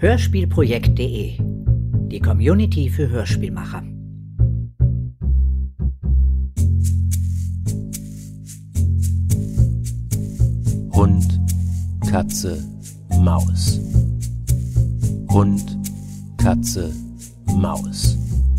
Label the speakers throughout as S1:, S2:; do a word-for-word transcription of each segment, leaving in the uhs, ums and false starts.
S1: Hörspielprojekt punkt de, die Community für Hörspielmacher.
S2: Hund, Katze, Maus. Hund, Katze, Maus.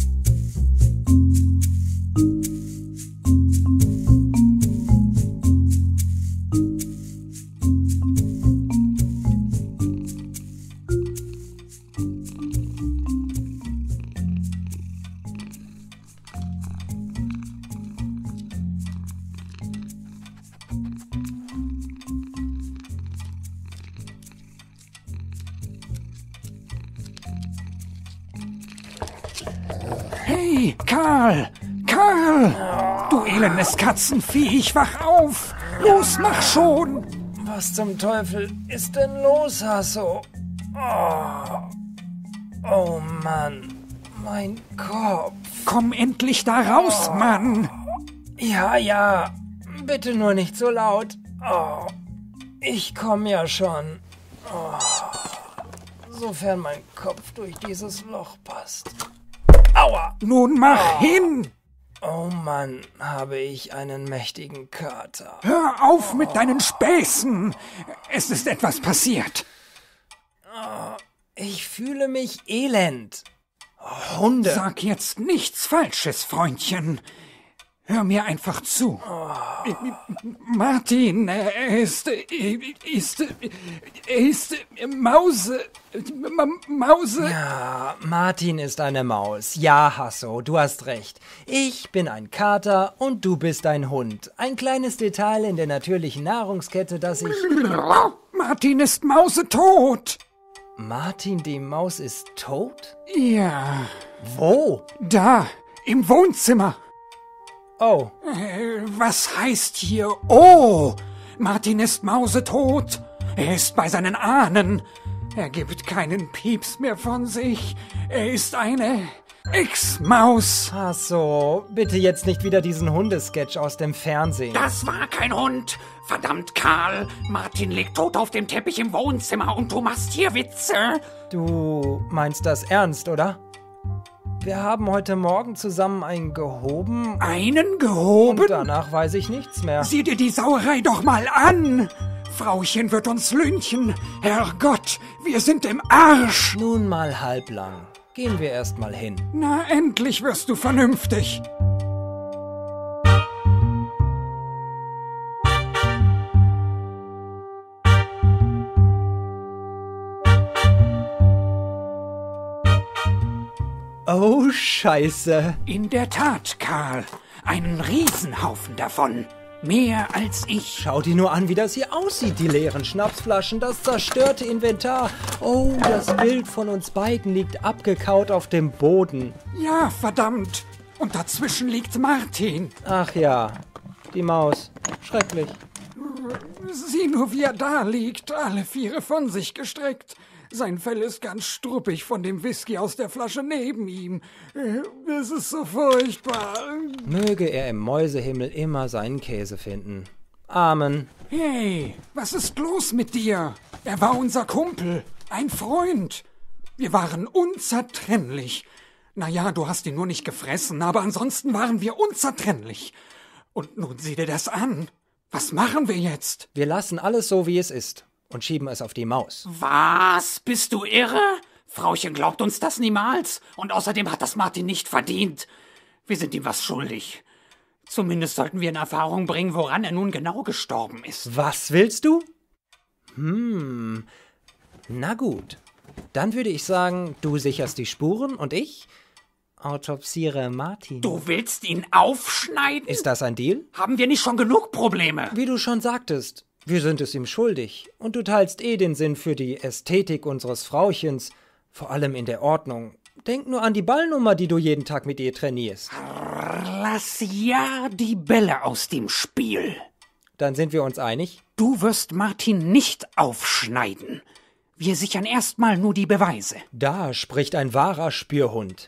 S3: Hey, Karl! Karl! Du elendes Katzenvieh, ich wach auf! Los, mach schon!
S4: Was zum Teufel ist denn los, Hasso? Oh, oh Mann, mein Kopf.
S3: Komm endlich da raus, Mann!
S4: Ja, ja, bitte nur nicht so laut. Oh, ich komm ja schon. Oh, sofern mein Kopf durch dieses Loch passt. Aua!
S3: Nun mach
S4: oh.
S3: hin!
S4: Oh Mann, habe ich einen mächtigen Kater.
S3: Hör auf mit deinen Späßen! Es ist etwas passiert.
S4: Oh, ich fühle mich elend. Hunde!
S3: Sag jetzt nichts Falsches, Freundchen. Hör mir einfach zu.
S4: Oh.
S3: Martin, er ist, ist, er ist Mause, Mause.
S4: Ja, Martin ist eine Maus. Ja, Hasso, du hast recht. Ich bin ein Kater und du bist ein Hund. Ein kleines Detail in der natürlichen Nahrungskette, das ich...
S3: Martin ist mausetot.
S4: Martin, die Maus, ist tot?
S3: Ja.
S4: Wo?
S3: Da, im Wohnzimmer.
S4: Oh.
S3: Äh, was heißt hier oh? Martin ist mausetot. Er ist bei seinen Ahnen. Er gibt keinen Pieps mehr von sich. Er ist eine Ex-Maus.
S4: Ach so, bitte jetzt nicht wieder diesen Hundesketch aus dem Fernsehen.
S3: Das war kein Hund. Verdammt, Karl. Martin liegt tot auf dem Teppich im Wohnzimmer und du machst hier Witze.
S4: Du meinst das ernst, oder? Wir haben heute Morgen zusammen einen gehoben.
S3: Einen gehoben?
S4: Und danach weiß ich nichts mehr.
S3: Sieh dir die Sauerei doch mal an. Frauchen wird uns lynchen. Herrgott, wir sind im Arsch.
S4: Nun mal halblang. Gehen wir erst mal hin.
S3: Na, endlich wirst du vernünftig.
S4: Oh, Scheiße.
S3: In der Tat, Karl. Einen Riesenhaufen davon. Mehr als ich.
S4: Schau dir nur an, wie das hier aussieht. Die leeren Schnapsflaschen, das zerstörte Inventar. Oh, das Bild von uns beiden liegt abgekaut auf dem Boden.
S3: Ja, verdammt. Und dazwischen liegt Martin.
S4: Ach ja, die Maus. Schrecklich.
S3: Sieh nur, wie er da liegt, alle Viere von sich gestreckt. Sein Fell ist ganz struppig von dem Whisky aus der Flasche neben ihm. Es ist so furchtbar.
S4: Möge er im Mäusehimmel immer seinen Käse finden. Amen.
S3: Hey, was ist los mit dir? Er war unser Kumpel, ein Freund. Wir waren unzertrennlich. Naja, du hast ihn nur nicht gefressen, aber ansonsten waren wir unzertrennlich. Und nun sieh dir das an. Was machen wir jetzt?
S4: Wir lassen alles so, wie es ist. Und schieben es auf die Maus.
S3: Was? Bist du irre? Frauchen glaubt uns das niemals. Und außerdem hat das Martin nicht verdient. Wir sind ihm was schuldig. Zumindest sollten wir in Erfahrung bringen, woran er nun genau gestorben ist.
S4: Was willst du? Hm, na gut. Dann würde ich sagen, du sicherst die Spuren und ich autopsiere Martin.
S3: Du willst ihn aufschneiden?
S4: Ist das ein Deal?
S3: Haben wir nicht schon genug Probleme?
S4: Wie du schon sagtest. Wir sind es ihm schuldig. Und du teilst eh den Sinn für die Ästhetik unseres Frauchens. Vor allem in der Ordnung. Denk nur an die Ballnummer, die du jeden Tag mit ihr trainierst.
S3: Lass ja die Bälle aus dem Spiel.
S4: Dann sind wir uns einig?
S3: Du wirst Martin nicht aufschneiden. Wir sichern erstmal nur die Beweise.
S4: Da spricht ein wahrer Spürhund.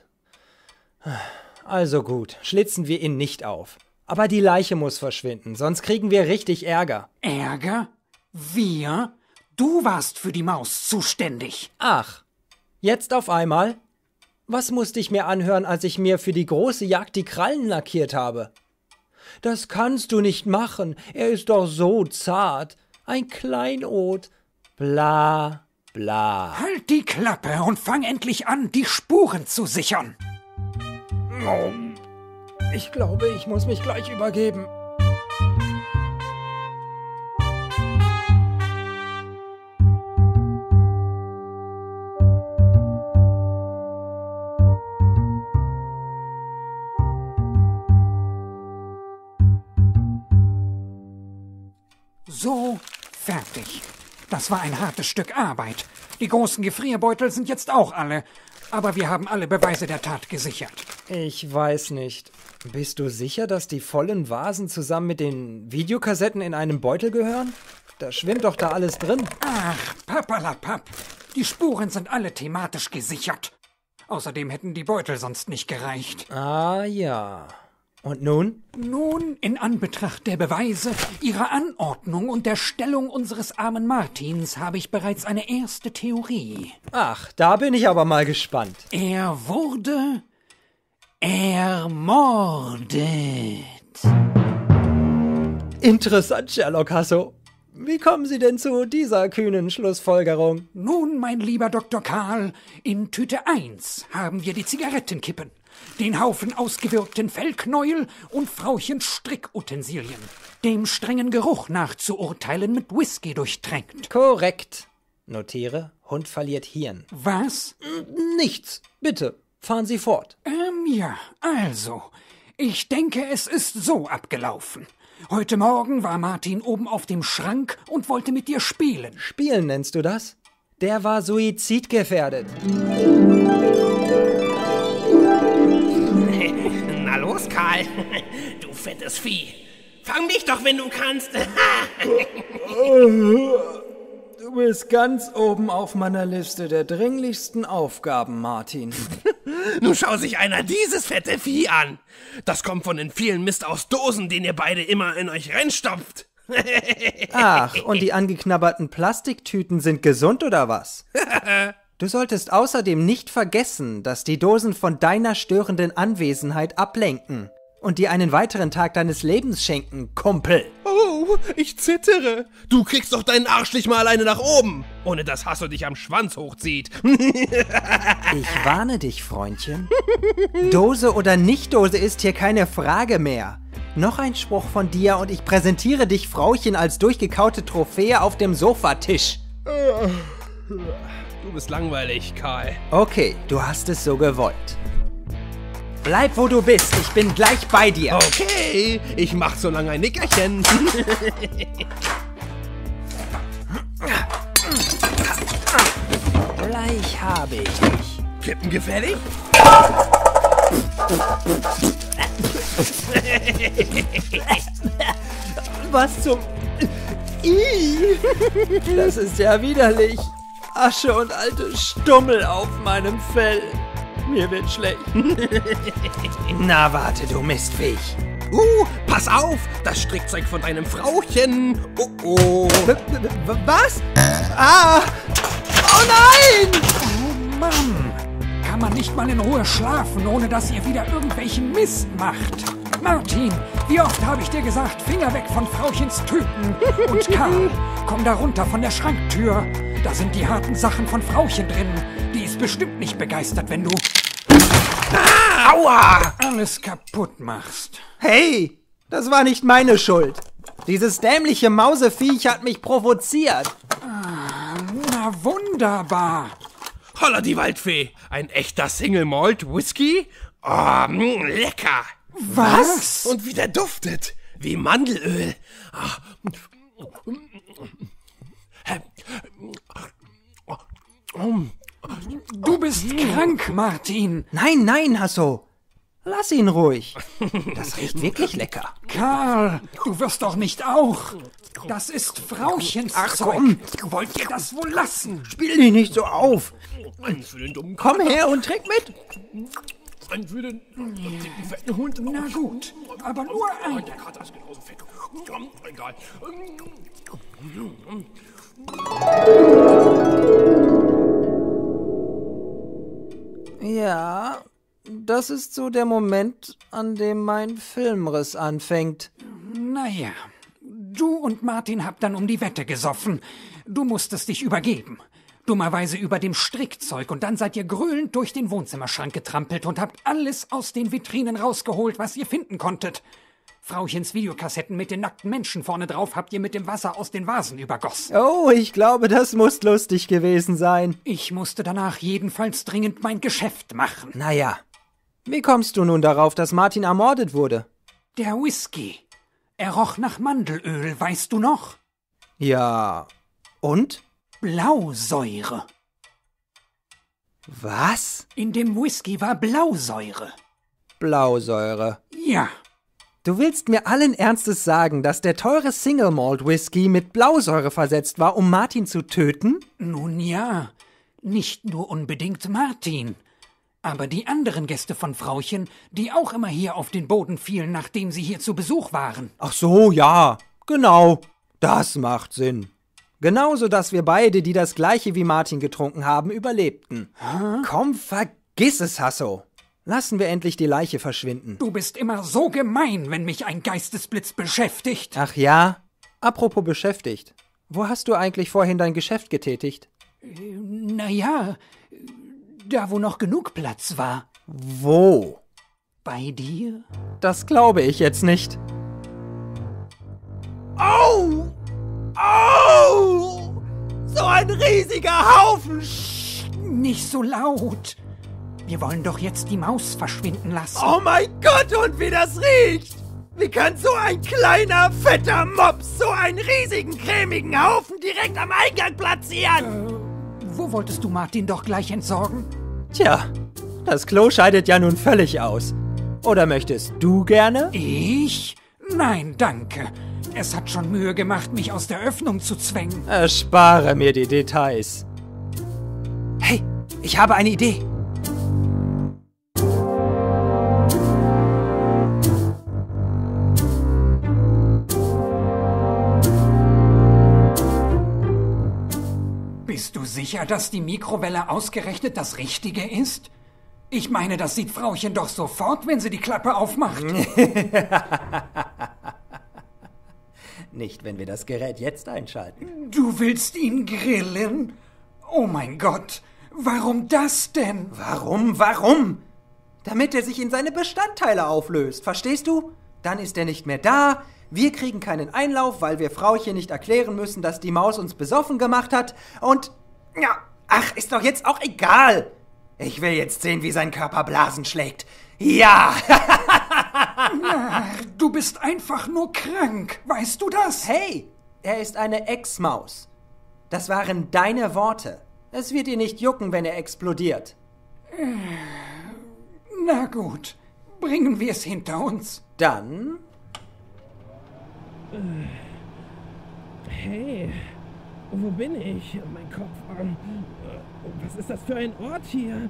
S4: Also gut, schlitzen wir ihn nicht auf. Aber die Leiche muss verschwinden, sonst kriegen wir richtig Ärger.
S3: Ärger? Wir? Du warst für die Maus zuständig.
S4: Ach,
S5: Jetzt auf einmal? Was musste ich mir anhören, als ich mir für die große Jagd die Krallen lackiert habe? Das kannst du nicht machen, er ist doch so zart. Ein Kleinod. Bla, bla.
S3: Halt die Klappe und fang endlich an, die Spuren zu sichern.
S4: Oh, ich glaube, ich muss mich gleich übergeben.
S3: So, fertig. Das war ein hartes Stück Arbeit. Die großen Gefrierbeutel sind jetzt auch alle. Aber wir haben alle Beweise der Tat gesichert.
S5: Ich weiß nicht. Bist du sicher, dass die vollen Vasen zusammen mit den Videokassetten in einem Beutel gehören? Da schwimmt doch da alles drin.
S3: Ach, papalapap. Die Spuren sind alle thematisch gesichert. Außerdem hätten die Beutel sonst nicht gereicht.
S5: Ah ja. Und nun?
S3: Nun, in Anbetracht der Beweise, ihrer Anordnung und der Stellung unseres armen Martins habe ich bereits eine erste Theorie.
S5: Ach, da bin ich aber mal gespannt.
S3: Er wurde ermordet.
S5: Interessant, Sherlock Hasso. Wie kommen Sie denn zu dieser kühnen Schlussfolgerung?
S3: Nun, mein lieber Doktor Karl, in Tüte eins haben wir die Zigarettenkippen, den Haufen ausgewirkten Fellknäuel und Frauchens Strickutensilien, dem strengen Geruch nach zu urteilen mit Whisky durchtränkt.
S5: Korrekt. Notiere, Hund verliert Hirn.
S3: Was?
S5: Nichts. Bitte, fahren Sie fort.
S3: Ähm, ja, also, ich denke, es ist so abgelaufen. Heute Morgen war Martin oben auf dem Schrank und wollte mit dir spielen.
S5: Spielen nennst du das? Der war suizidgefährdet.
S6: Na los, Karl. Du fettes Vieh. Fang mich doch, wenn du kannst.
S5: Du bist ganz oben auf meiner Liste der dringlichsten Aufgaben, Martin.
S6: Nun schau sich einer dieses fette Vieh an. Das kommt von den vielen Mist aus Dosen, den ihr beide immer in euch reinstopft.
S5: Ach, und die angeknabberten Plastiktüten sind gesund oder was? Du solltest außerdem nicht vergessen, dass die Dosen von deiner störenden Anwesenheit ablenken und dir einen weiteren Tag deines Lebens schenken, Kumpel.
S6: Oh, ich zittere. Du kriegst doch deinen Arsch nicht mal alleine nach oben, ohne dass Hasso dich am Schwanz hochzieht.
S5: Ich warne dich, Freundchen. Dose oder Nicht-Dose ist hier keine Frage mehr. Noch ein Spruch von dir und ich präsentiere dich, Frauchen, als durchgekaute Trophäe auf dem Sofatisch.
S6: Du bist langweilig, Karl.
S5: Okay, du hast es so gewollt. Bleib, wo du bist. Ich bin gleich bei dir.
S6: Okay, ich mach so lange ein Nickerchen.
S5: Gleich habe ich dich.
S6: Kippen gefällig?
S5: Was zum... Ih, das ist ja widerlich. Asche und alte Stummel auf meinem Fell. Mir wird schlecht. Na warte, du Mistviech.
S6: Uh, pass auf, das Strickzeug von deinem Frauchen. Oh, oh.
S5: Was? Ah! Oh nein!
S3: Oh Mann, kann man nicht mal in Ruhe schlafen, ohne dass ihr wieder irgendwelchen Mist macht? Martin, wie oft habe ich dir gesagt, Finger weg von Frauchens Tüten. Und Karl, komm da runter von der Schranktür. Da sind die harten Sachen von Frauchen drin. Die ist bestimmt nicht begeistert, wenn du...
S6: Ah, aua!
S3: Alles kaputt machst.
S5: Hey, das war nicht meine Schuld. Dieses dämliche Mauseviech hat mich provoziert.
S3: Ah, na wunderbar.
S6: Holla die Waldfee, ein echter Single Malt Whisky? Oh, mh, lecker.
S3: Was?
S6: Und wie der duftet, wie Mandelöl. Ah.
S3: Du bist krank, Martin.
S5: Nein, nein, Hasso. Lass ihn ruhig. Das riecht wirklich lecker.
S3: Karl, du wirst doch nicht auch. Das ist Frauchens
S5: Ach,
S3: Zeug.
S5: komm.
S3: Wollt ihr das wohl lassen?
S5: Spiel dich nicht so auf.
S6: Eins für den dummen
S5: Komm her und trink mit.
S6: Eins für den fetten Hund.
S3: Na gut, aber nur ein.
S6: Der Kater ist genauso fett. Egal.
S5: das ist so der Moment, an dem mein Filmriss anfängt.
S3: Naja, du und Martin habt dann um die Wette gesoffen. Du musstest dich übergeben. Dummerweise über dem Strickzeug und dann seid ihr gröhlend durch den Wohnzimmerschrank getrampelt und habt alles aus den Vitrinen rausgeholt, was ihr finden konntet. Frauchens Videokassetten mit den nackten Menschen vorne drauf habt ihr mit dem Wasser aus den Vasen übergossen.
S5: Oh, ich glaube, das muss lustig gewesen sein.
S3: Ich musste danach jedenfalls dringend mein Geschäft machen.
S5: Naja, wie kommst du nun darauf, dass Martin ermordet wurde?
S3: Der Whisky. Er roch nach Mandelöl, weißt du noch?
S5: Ja, und?
S3: Blausäure.
S5: Was?
S3: In dem Whisky war Blausäure.
S5: Blausäure.
S3: Ja.
S5: Du willst mir allen Ernstes sagen, dass der teure Single Malt Whisky mit Blausäure versetzt war, um Martin zu töten?
S3: Nun ja, nicht nur unbedingt Martin, aber die anderen Gäste von Frauchen, die auch immer hier auf den Boden fielen, nachdem sie hier zu Besuch waren.
S5: Ach so, ja, genau. Das macht Sinn. Genauso, dass wir beide, die das gleiche wie Martin getrunken haben, überlebten.
S3: Hä?
S5: Komm, vergiss es, Hasso. Lassen wir endlich die Leiche verschwinden.
S3: Du bist immer so gemein, wenn mich ein Geistesblitz beschäftigt.
S5: Ach ja? Apropos beschäftigt. Wo hast du eigentlich vorhin dein Geschäft getätigt?
S3: Äh, na ja, da wo noch genug Platz war.
S5: Wo?
S3: Bei dir?
S5: Das glaube ich jetzt nicht.
S6: Au! Au! So ein riesiger Haufen!
S3: Nicht so laut. Wir wollen doch jetzt die Maus verschwinden lassen.
S6: Oh mein Gott, und wie das riecht! Wie kann so ein kleiner, fetter Mops so einen riesigen, cremigen Haufen direkt am Eingang platzieren?
S3: Äh, wo wolltest du Martin doch gleich entsorgen?
S5: Tja, das Klo scheidet ja nun völlig aus. Oder möchtest du gerne?
S3: Ich? Nein, danke. Es hat schon Mühe gemacht, mich aus der Öffnung zu zwängen.
S5: Erspare mir die Details. Hey, ich habe eine Idee.
S3: Bist du sicher, dass die Mikrowelle ausgerechnet das Richtige ist? Ich meine, das sieht Frauchen doch sofort, wenn sie die Klappe aufmacht.
S5: Nicht, wenn wir das Gerät jetzt einschalten.
S3: Du willst ihn grillen? Oh mein Gott, warum das denn?
S5: Warum, warum? Damit er sich in seine Bestandteile auflöst, verstehst du? Dann ist er nicht mehr da, wir kriegen keinen Einlauf, weil wir Frauchen nicht erklären müssen, dass die Maus uns besoffen gemacht hat und... Ja, ach, ist doch jetzt auch egal. Ich will jetzt sehen, wie sein Körper Blasen schlägt. Ja!
S3: Na, du bist einfach nur krank, weißt du das?
S5: Hey, er ist eine Ex-Maus. Das waren deine Worte. Es wird ihn nicht jucken, wenn er explodiert.
S3: Na gut, bringen wir es hinter uns.
S5: Dann...
S6: Hey, wo bin ich? Mein Kopf. Ähm, was ist das für ein Ort hier?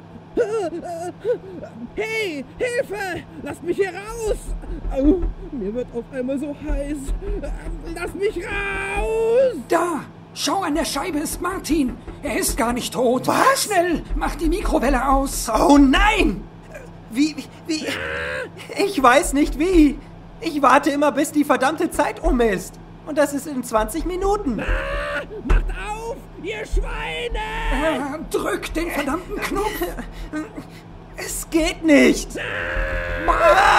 S6: Hey, Hilfe! Lasst mich hier raus! Au, mir wird auf einmal so heiß. Lass mich raus!
S3: Da! Schau, an der Scheibe ist Martin. Er ist gar nicht tot.
S5: Was?
S3: Schnell, mach die Mikrowelle aus.
S5: Oh nein! Wie, wie, wie? Ich weiß nicht wie. Ich warte immer, bis die verdammte Zeit um ist. Und das ist in zwanzig Minuten.
S6: Ah, macht auf, ihr Schweine!
S3: Äh, drück den verdammten Knopf.
S5: Es geht nicht. Ah!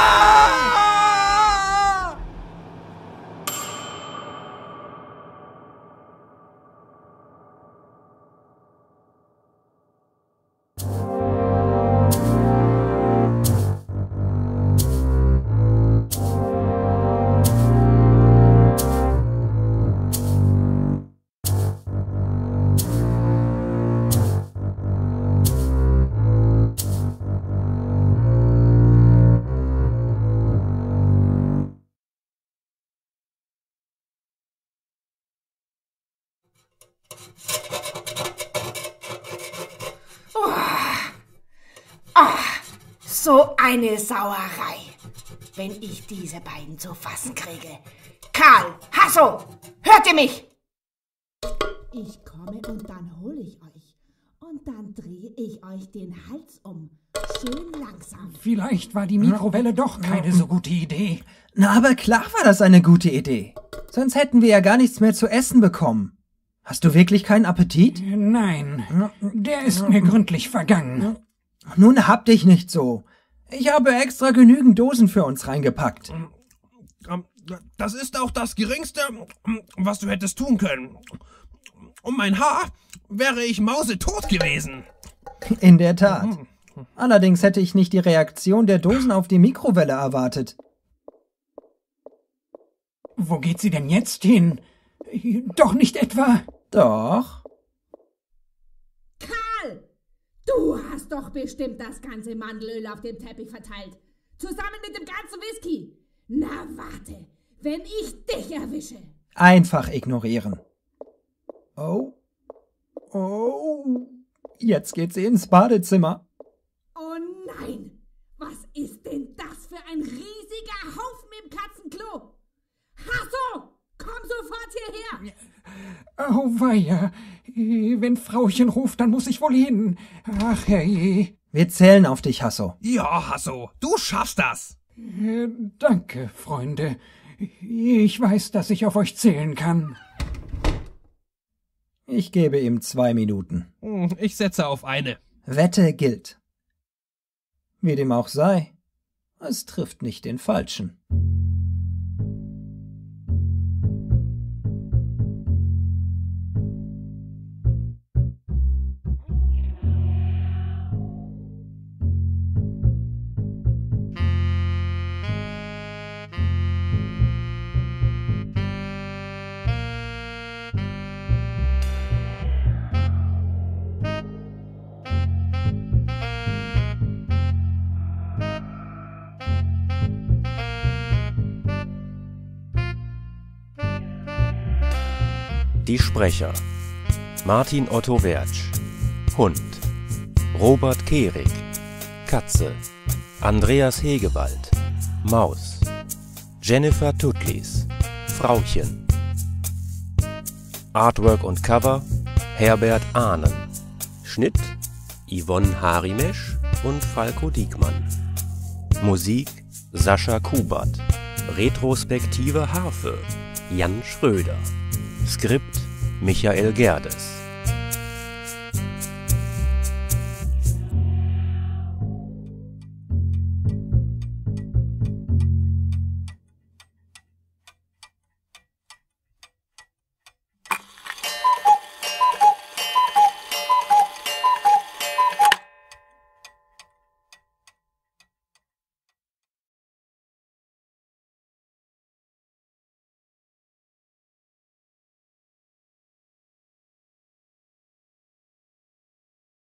S7: So eine Sauerei, wenn ich diese beiden zu fassen kriege. Karl, Hasso, hört ihr mich?
S8: Ich komme und dann hole ich euch. Und dann drehe ich euch den Hals um.
S7: Schön langsam.
S3: Vielleicht war die Mikrowelle doch keine so gute Idee.
S5: Na, aber klar war das eine gute Idee. Sonst hätten wir ja gar nichts mehr zu essen bekommen. Hast du wirklich keinen Appetit?
S3: Nein, der ist mir gründlich vergangen.
S5: Nun hab dich nicht so. Ich habe extra genügend Dosen für uns reingepackt.
S8: Das ist auch das Geringste, was du hättest tun können. Um mein Haar wäre ich mausetot gewesen.
S5: In der Tat. Allerdings hätte ich nicht die Reaktion der Dosen auf die Mikrowelle erwartet.
S3: Wo geht sie denn jetzt hin? Doch nicht etwa...
S5: Doch.
S7: Karl! Du hast doch bestimmt das ganze Mandelöl auf dem Teppich verteilt. Zusammen mit dem ganzen Whisky. Na warte, wenn ich dich erwische.
S5: Einfach ignorieren. Oh. Oh. Jetzt geht sie ins Badezimmer.
S7: Oh nein! Was ist denn das für ein riesiger Haufen im Katzenklo? Hasso! Komm sofort hierher!
S3: Auweia, wenn Frauchen ruft, dann muss ich wohl hin. Ach herrje.
S5: Wir zählen auf dich, Hasso.
S8: Ja, Hasso, du schaffst das.
S3: Äh, danke, Freunde. Ich weiß, dass ich auf euch zählen kann.
S5: Ich gebe ihm zwei Minuten.
S8: Ich setze auf eine.
S5: Wette gilt. Wie dem auch sei, es trifft nicht den Falschen.
S2: Die Sprecher: Martin Otto Wertsch, Hund; Robert Kehrig, Katze; Andreas Hegewald, Maus; Jennifer Tutlis, Frauchen. Artwork und Cover: Herbert Ahnen. Schnitt: Yvonne Harimesch und Falko Diekmann. Musik: Sascha Kubert. Retrospektive Harfe: Jan Schröder. Skript: Michael Gerdes.